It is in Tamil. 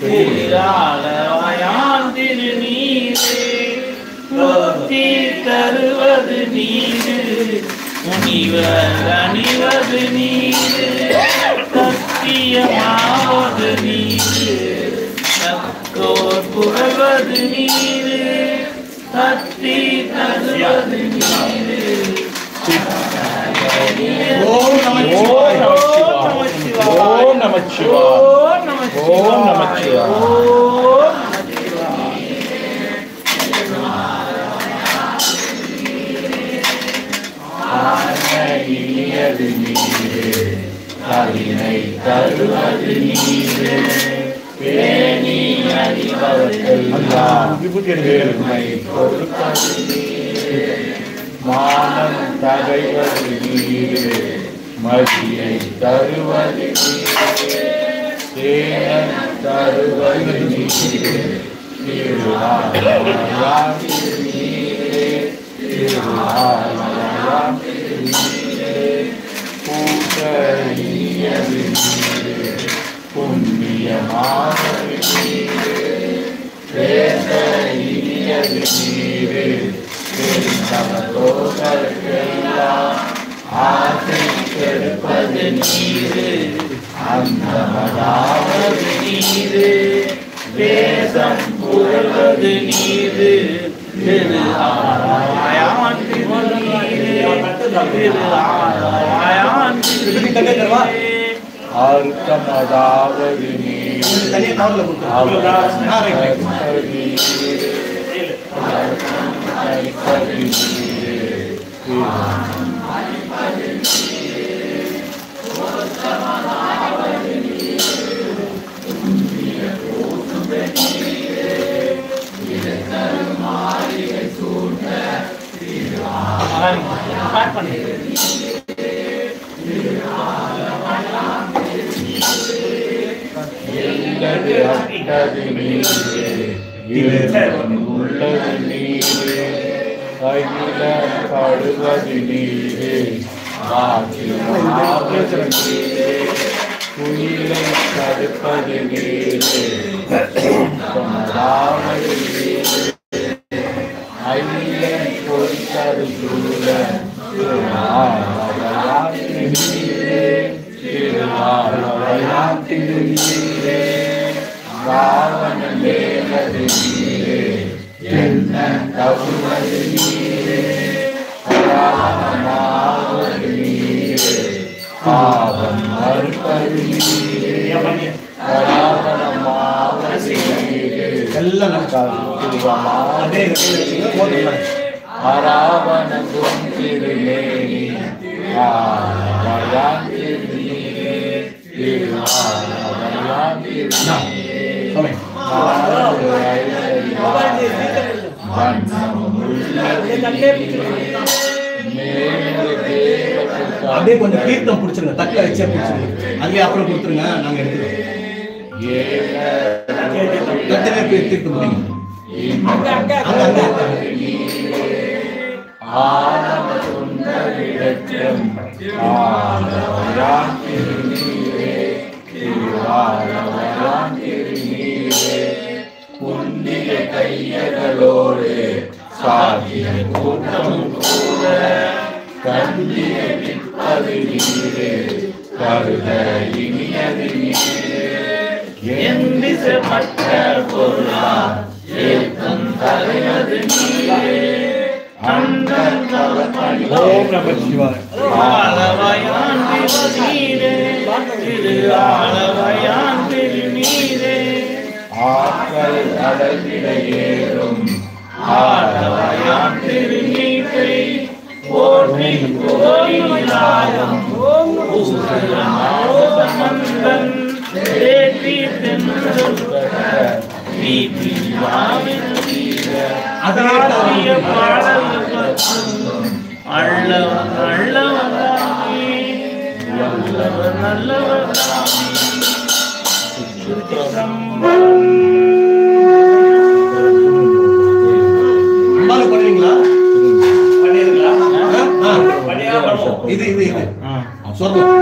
ஆளவாயான் திருநீரே போற்றி தருவது நீரு முனிவர் அணிவது நீரு சத்தியமாவது நீரு தக்கோர் புகழ்வது நீரு சக்தி தருவது நீரு. ஓம் நமச்சிவாய ஓம் நமச்சிவாய ஓம் நமச்சிவாய. இனியது நீரு கவினை தருவது நீரு பேணி அறிவதெல்லாம் பெருமை கொடுப்பது நீரு மானம் தகைவது நீரு மதியை தருவது நீரு சேனம் தருவது நீரு திருவாரூர் நீரு திருவாரூர் நீரு பூசரியது நீரு புண்ணியமானது நீரு பேச இனியது நீரு பெருந்தோஷெல்லாம் ஆசை கெடுப்பது நீரு அந்தமதாவது நீரு வேதம் புகழ்வது நீரு திரு ஆலவாயான் திருநீரே திரு ஆலவாயான் திருநீரே அர்த்தமதாவது நீரு உள்ளது நீரு அகில படுவது நீரு குயிலை தடுப்பது நீரு சமதாவது நீரு அகிலம் பொறித்தது சூழ திருவாரூர் நீரு திருவாரூர் திருநீரே ராவண மேலது நீரு என்ன தவுவது நீரு ராவணமாவது நீரு பாவம் மறுப்பது நீரு ராவணமாவது நீரு அராவணம் திருநேரி ஆலவாயான் திருநீரே திருவாலவாயான் திருநீரே அப்படியே கொஞ்சம் தீர்த்தம் பிடிச்சிருங்க, தட்டில் வச்சே பிடிச்சிருங்க, அதுலேயே அப்புறம் கொடுத்துருங்க, நாங்கள் எடுத்துக்கிறோம். தட்டிலே போய் தீர்த்தம் பிடிங்க. புண்ணிய கையகளோடு சாதிய கூட்டம் கூட கண்டிய நிற்பது நீரு கருத இனியது நீரு என் திசைப்பட்ட பொருளால் ஏற்றம் தருவது நீரு அந்தன் கவர்மணி ஓம் நமச்சிவாய ஆலவாயான் திருநீரே திரு ஆலவாயான் திருநீரே ஆக்கள் அடங்கிட ஏறும் ஆலவாயான் திருநீரை போற்றி கோயிலாயம் மந்தன் தேற்றி தென்றல் வீதி வாவில் அதாரிய பாடல் அள்ளவன் அள்ளவன் நல்லவன் நல்லவன் அம்பால பண்ணுவீங்களா? பண்ணிடுங்களா? இது இது இது சொல்லுங்க.